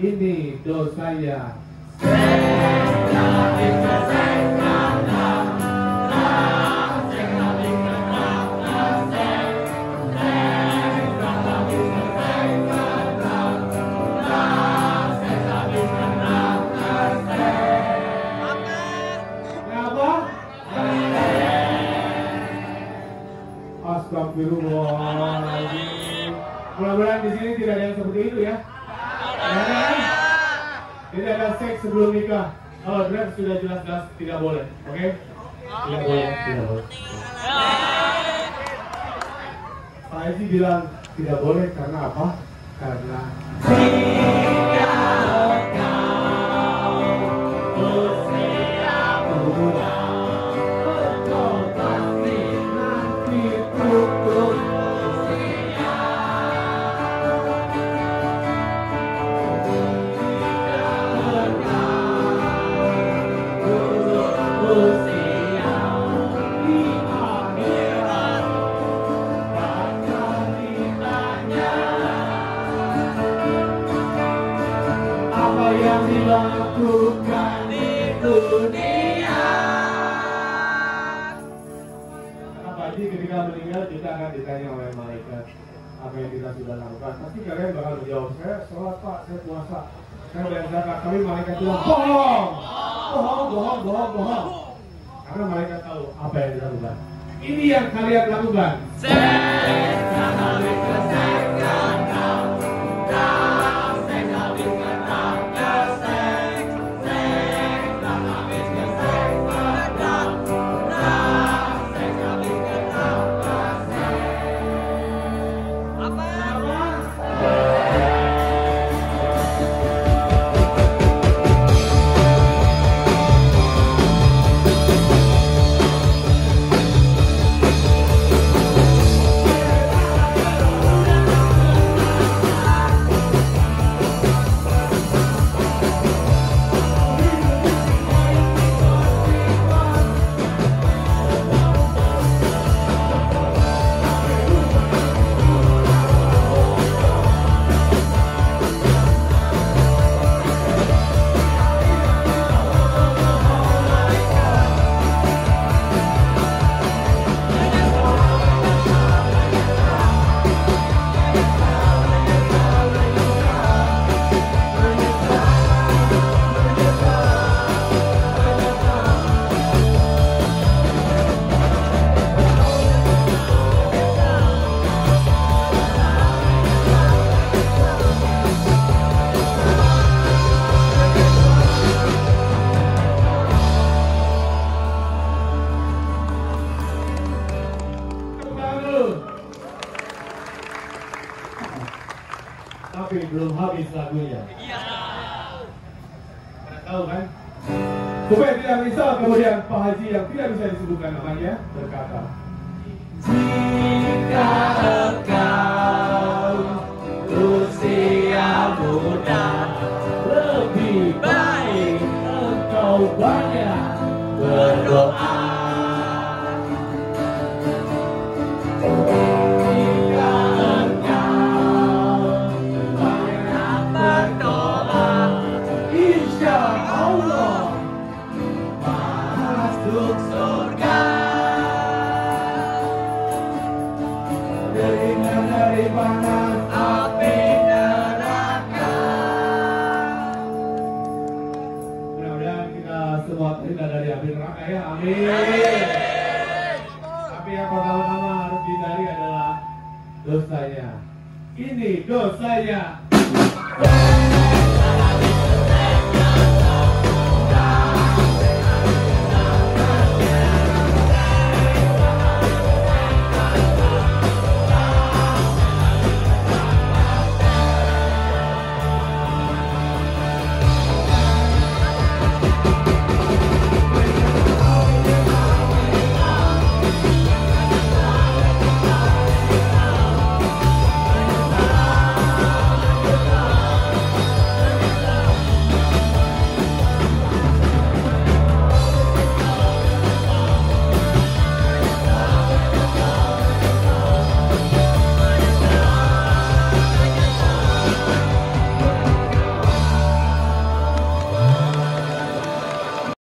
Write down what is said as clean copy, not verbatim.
Ini dosanya. Astagfirullahaladzim. Mudah-mudahan di sini tidak ada yang seperti itu ya. Tidak ada seks sebelum nikah. Kalau draft sudah jelas-jelas tidak boleh, oke? Tidak boleh, tidak boleh. Pak Haji bilang tidak boleh karena apa? Karena yang dilakukan di dunia. Pak Haji ketika meninggal kita akan ditanya oleh malaikat apa yang kita sudah lakukan. Pasti kalian bakal menjawab, saya sholat Pak, saya puasa, saya bayar zakat. Tapi malaikat bilang bohong, bohong, bohong, bohong, bohong. Karena malaikat tahu apa yang dilakukan. Ini yang kalian lakukan. Tapi belum habis lagunya. Iya. Pada tahu kan? Supaya tidak risau kemudian Pak Haji yang tidak bisa disebutkan namanya berkata, jika engkau usia muda, lebih baik engkau banyak berdoa. Dari panas api neraka. Mudah-mudahan kita semua terhindar dari api neraka ya, amin. Tapi yang pertama-tama harus dihindari adalah dosanya. Ini dosanya.